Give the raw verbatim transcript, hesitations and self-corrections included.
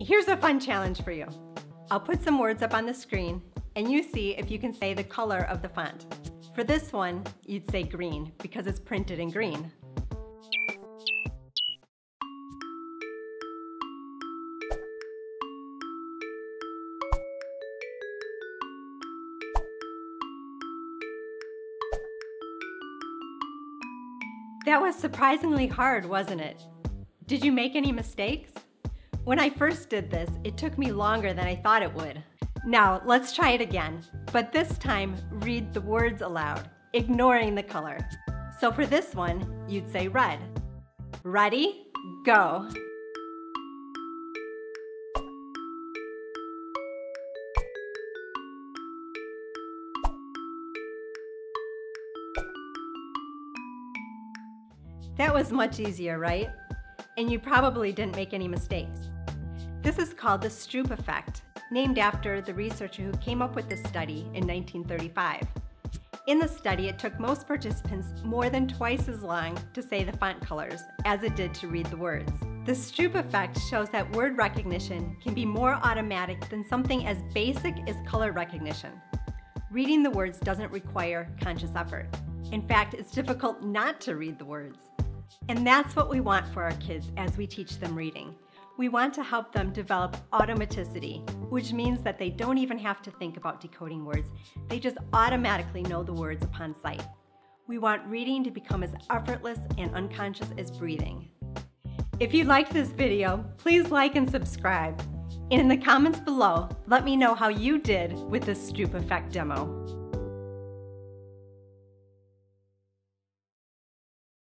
Here's a fun challenge for you. I'll put some words up on the screen and you see if you can say the color of the font. For this one, you'd say green because it's printed in green. That was surprisingly hard, wasn't it? Did you make any mistakes? When I first did this, it took me longer than I thought it would. Now, let's try it again, but this time read the words aloud, ignoring the color. So for this one, you'd say red. Ready? Go. That was much easier, right? And you probably didn't make any mistakes. This is called the Stroop Effect, named after the researcher who came up with this study in nineteen thirty-five. In the study, it took most participants more than twice as long to say the font colors as it did to read the words. The Stroop Effect shows that word recognition can be more automatic than something as basic as color recognition. Reading the words doesn't require conscious effort. In fact, it's difficult not to read the words. And that's what we want for our kids as we teach them reading. We want to help them develop automaticity, which means that they don't even have to think about decoding words. They just automatically know the words upon sight. We want reading to become as effortless and unconscious as breathing. If you liked this video, please like and subscribe. And in the comments below, let me know how you did with the Stroop Effect demo.